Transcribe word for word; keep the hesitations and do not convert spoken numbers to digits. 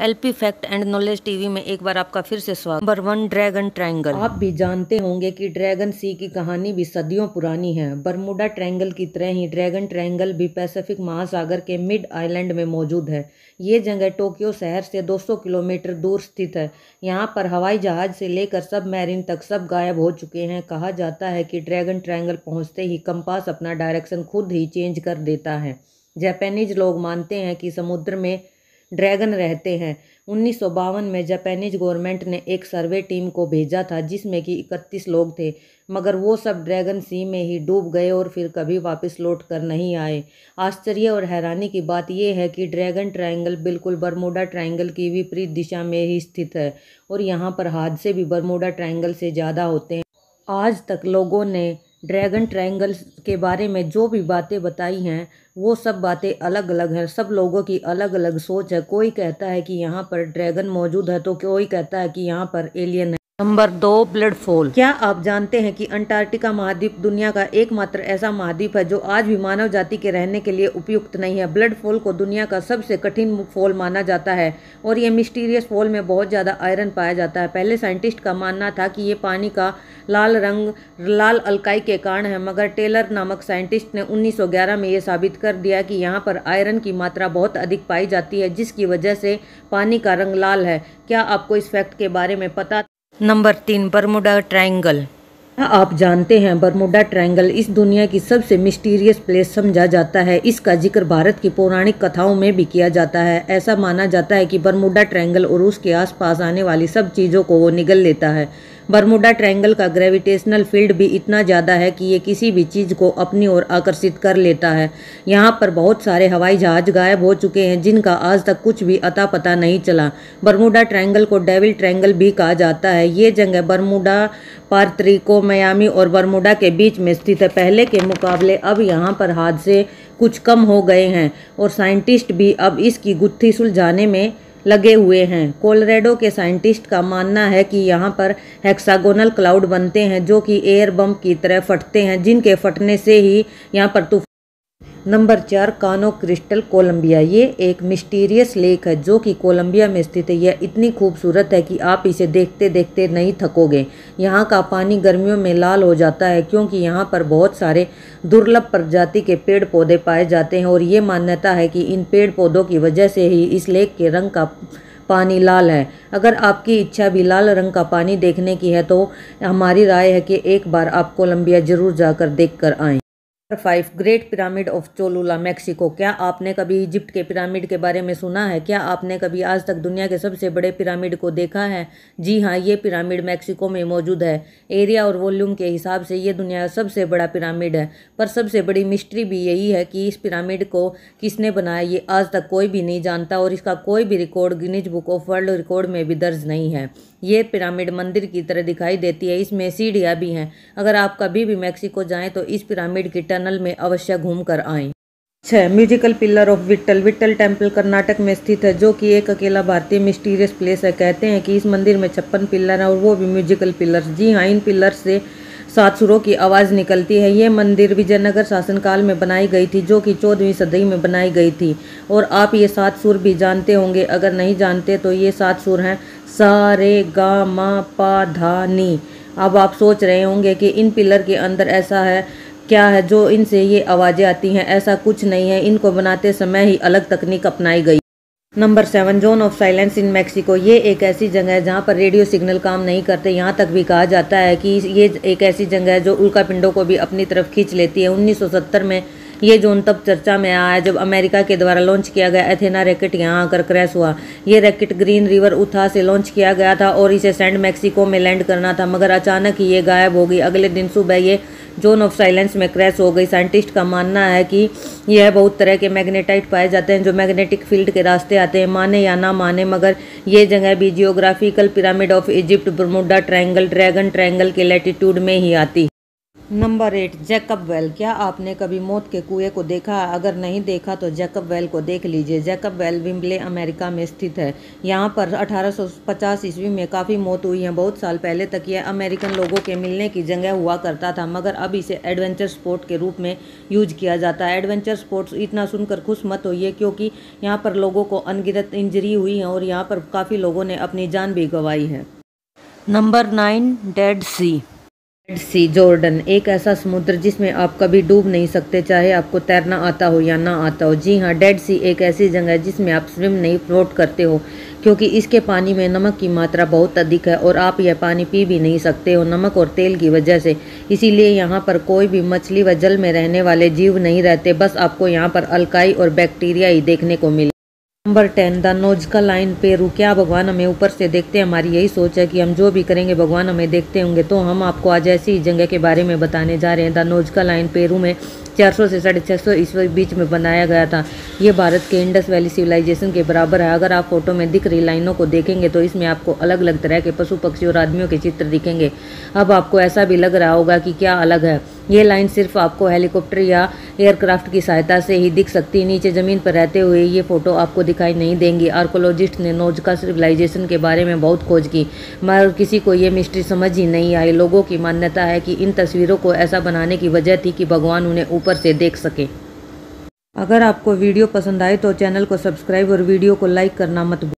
LP fact and knowledge TV में एक बार आपका फिर से स्वागत। Number one, dragon triangle. आप भी जानते होंगे कि ड्रैगन सी की कहानी भी सदियों पुरानी है। बरमूडा ट्रायंगल की तरह ही ड्रैगन ट्रायंगल भी पैसिफिक महासागर के मिड आइलैंड में मौजूद है। ये जगह टोक्यो शहर से दो सौ किलोमीटर दूर स्थित है। यहाँ पर हवाई जहाज से लेकर सबमरीन तक सब गायब हो चुके हैं। कहा जाता है कि ड्रैगन ट्रायंगल पहुँचते ही कंपास अपना डायरेक्शन खुद ही चेंज कर देता है। जापानीज लोग मानते हैं कि समुद्र में ड्रैगन रहते हैं। उन्नीस सौ बावन में जापानीज गवर्नमेंट ने एक सर्वे टीम को भेजा था जिसमें कि इकतीस लोग थे, मगर वो सब ड्रैगन सी में ही डूब गए और फिर कभी वापस लौट कर नहीं आए। आश्चर्य और हैरानी की बात यह है कि ड्रैगन ट्रायंगल बिल्कुल बरमूडा ट्रायंगल की विपरीत दिशा में ही स्थित है और यहाँ पर हादसे भी बरमूडा ट्रायंगल से ज़्यादा होते हैं। आज तक लोगों ने ड्रैगन ट्रायंगल के बारे में जो भी बातें बताई हैं वो सब बातें अलग अलग हैं। सब लोगों की अलग अलग सोच है। कोई कहता है कि यहाँ पर ड्रैगन मौजूद है तो कोई कहता है कि यहाँ पर एलियन है। नंबर दो, ब्लड फॉल। क्या आप जानते हैं कि अंटार्कटिका महाद्वीप दुनिया का एकमात्र ऐसा महाद्वीप है जो आज भी मानव जाति के रहने के लिए उपयुक्त नहीं है। ब्लड फॉल को दुनिया का सबसे कठिन फॉल माना जाता है और ये मिस्टीरियस फॉल में बहुत ज़्यादा आयरन पाया जाता है। पहले साइंटिस्ट का मानना था कि ये पानी का लाल रंग लाल अल्काई के कारण है, मगर टेलर नामक साइंटिस्ट ने उन्नीस सौ ग्यारह में ये साबित कर दिया कि यहाँ पर आयरन की मात्रा बहुत अधिक पाई जाती है जिसकी वजह से पानी का रंग लाल है। क्या आपको इस फैक्ट के बारे में पता? नंबर तीन, बरमूडा ट्रायंगल। क्या आप जानते हैं बरमूडा ट्रायंगल इस दुनिया की सबसे मिस्टीरियस प्लेस समझा जाता है। इसका जिक्र भारत की पौराणिक कथाओं में भी किया जाता है। ऐसा माना जाता है कि बरमूडा ट्रायंगल और उसके आसपास आने वाली सब चीज़ों को वो निगल लेता है। बरमूडा ट्रायंगल का ग्रेविटेशनल फील्ड भी इतना ज़्यादा है कि ये किसी भी चीज़ को अपनी ओर आकर्षित कर लेता है। यहाँ पर बहुत सारे हवाई जहाज गायब हो चुके हैं जिनका आज तक कुछ भी अता पता नहीं चला। बरमूडा ट्रायंगल को डेविल ट्रायंगल भी कहा जाता है। ये जगह बरमूडा, पुर्तो रिको, मियामी और बरमूडा के बीच में स्थित है। पहले के मुकाबले अब यहाँ पर हादसे कुछ कम हो गए हैं और साइंटिस्ट भी अब इसकी गुत्थी सुलझाने में लगे हुए हैं। कोलोराडो के साइंटिस्ट का मानना है कि यहाँ पर हेक्सागोनल क्लाउड बनते हैं जो कि एयर बम की तरह फटते हैं, जिनके फटने से ही यहाँ पर तूफान। नंबर चार, कानो क्रिस्टल, कोलंबिया। ये एक मिस्टीरियस लेक है जो कि कोलंबिया में स्थित है। यह इतनी खूबसूरत है कि आप इसे देखते देखते नहीं थकोगे। यहाँ का पानी गर्मियों में लाल हो जाता है क्योंकि यहाँ पर बहुत सारे दुर्लभ प्रजाति के पेड़ पौधे पाए जाते हैं और ये मान्यता है कि इन पेड़ पौधों की वजह से ही इस लेक के रंग का पानी लाल है। अगर आपकी इच्छा भी लाल रंग का पानी देखने की है तो हमारी राय है कि एक बार आप कोलंबिया जरूर जाकर देख कर आएँ। Five, great pyramid of Cholula, Mexico. क्या आपने कभी इजिप्ट के पिरामिड के बारे में सुना है? क्या आपने कभी आज तक दुनिया के सबसे बड़े पिरामिड को देखा है? जी हाँ, ये पिरामिड मेक्सिको में मौजूद है। एरिया और वॉल्यूम के हिसाब से ये दुनिया का सबसे बड़ा पिरामिड है, पर सबसे बड़ी मिस्ट्री भी यही है कि इस पिरामिड को किसने बनाया ये आज तक कोई भी नहीं जानता और इसका कोई भी record Guinness book of world record में भी दर्ज नहीं है। ये पिरामिड मंदिर की तरह दिखाई देती है। इसमें सीढ़ियाँ भी हैं। अगर आप कभी भी मेक्सिको जाएं तो इस पिरामिड की टनल में अवश्य घूम कर आएँ। छः, musical pillar of Vitthal. Vitthal temple Karnataka में स्थित है जो कि एक अकेला भारतीय मिस्टीरियस प्लेस है। कहते हैं कि इस मंदिर में छप्पन पिलर हैं और वो भी म्यूजिकल पिलर्स। जी हाँ, इन पिलर से सात सुरों की आवाज़ निकलती है। ये मंदिर विजयनगर शासनकाल में बनाई गई थी जो कि चौदहवीं सदी में बनाई गई थी। और आप ये सात सुर भी जानते होंगे। अगर नहीं जानते तो ये सात सुर हैं सा रे गा मा पा धा नी। अब आप सोच रहे होंगे कि इन पिलर के अंदर ऐसा है क्या है जो इनसे ये आवाज़ें आती हैं। ऐसा कुछ नहीं है, इनको बनाते समय ही अलग तकनीक अपनाई गई। Number seven, zone of silence in Mexico. ये एक ऐसी जगह है जहाँ पर रेडियो सिग्नल काम नहीं करते। यहाँ तक भी कहा जाता है कि ये एक ऐसी जगह है जो उल्का पिंडों को भी अपनी तरफ खींच लेती है। उन्नीस सौ सत्तर में ये जोन तब चर्चा में आया जब अमेरिका के द्वारा लॉन्च किया गया एथेना रॉकेट यहाँ आकर क्रैश हुआ। ये रॉकेट ग्रीन रिवर उथा से लॉन्च किया गया था और इसे सैंड मैक्सिको में लैंड करना था, मगर अचानक ही ये गायब हो गई। अगले दिन सुबह ये जोन ऑफ साइलेंस में क्रैश हो गई। साइंटिस्ट का मानना है कि यह बहुत तरह के मैग्नेटाइट पाए जाते हैं जो मैग्नेटिक फील्ड के रास्ते आते हैं। माने या ना माने, मगर ये जगह भी geographical pyramid of Egypt, Bermuda triangle, dragon triangle के लैटिट्यूड में ही आती है। Number eight, Jacob well. क्या आपने कभी मौत के कुएं को देखा? अगर नहीं देखा तो जैकब वेल को देख लीजिए। जैकब वेल विम्बले अमेरिका में स्थित है। यहाँ पर अठारह सौ पचास ईस्वी में काफ़ी मौत हुई है। बहुत साल पहले तक यह अमेरिकन लोगों के मिलने की जगह हुआ करता था, मगर अब इसे एडवेंचर स्पोर्ट के रूप में यूज किया जाता है। एडवेंचर स्पोर्ट्स इतना सुनकर खुश मत होइए, क्योंकि यहाँ पर लोगों को अनगिनत इंजरी हुई है और यहाँ पर काफ़ी लोगों ने अपनी जान भी गंवाई है। Number nine, dead sea. Dead sea Jordan, एक ऐसा समुद्र जिसमें आप कभी डूब नहीं सकते, चाहे आपको तैरना आता हो या ना आता हो। जी हाँ, डेड सी एक ऐसी जगह है जिसमें आप स्विम नहीं, फ्लोट करते हो, क्योंकि इसके पानी में नमक की मात्रा बहुत अधिक है और आप यह पानी पी भी नहीं सकते हो, नमक और तेल की वजह से। इसीलिए यहाँ पर कोई भी मछली व जल में रहने वाले जीव नहीं रहते, बस आपको यहाँ पर अल्काई और बैक्टीरिया ही देखने को मिले। Number ten, the Nazca line, Peru. क्या भगवान हमें ऊपर से देखते हैं? हमारी यही सोच है कि हम जो भी करेंगे भगवान हमें देखते होंगे। तो हम आपको आज ऐसी जगह के बारे में बताने जा रहे हैं। द नोज़्का लाइन पेरू में चार सौ से साढ़े छः सौ ईस्वी बीच में बनाया गया था। ये भारत के इंडस वैली सिविलाइजेशन के बराबर है। अगर आप फोटो में दिख रही लाइनों को देखेंगे तो इसमें आपको अलग अलग तरह के पशु पक्षी और आदमियों के चित्र दिखेंगे। अब आपको ऐसा भी लग रहा होगा कि क्या अलग है। ये लाइन सिर्फ आपको हेलीकॉप्टर या एयरक्राफ्ट की सहायता से ही दिख सकती। नीचे ज़मीन पर रहते हुए ये फ़ोटो आपको दिखाई नहीं देंगी। आर्कोलॉजिस्ट ने नोज़्का सिविलाइजेशन के बारे में बहुत खोज की, मगर किसी को ये मिस्ट्री समझ ही नहीं आई। लोगों की मान्यता है कि इन तस्वीरों को ऐसा बनाने की वजह थी कि भगवान उन्हें ऊपर से देख सके। अगर आपको वीडियो पसंद आए तो चैनल को सब्सक्राइब और वीडियो को लाइक करना मत भूलिए।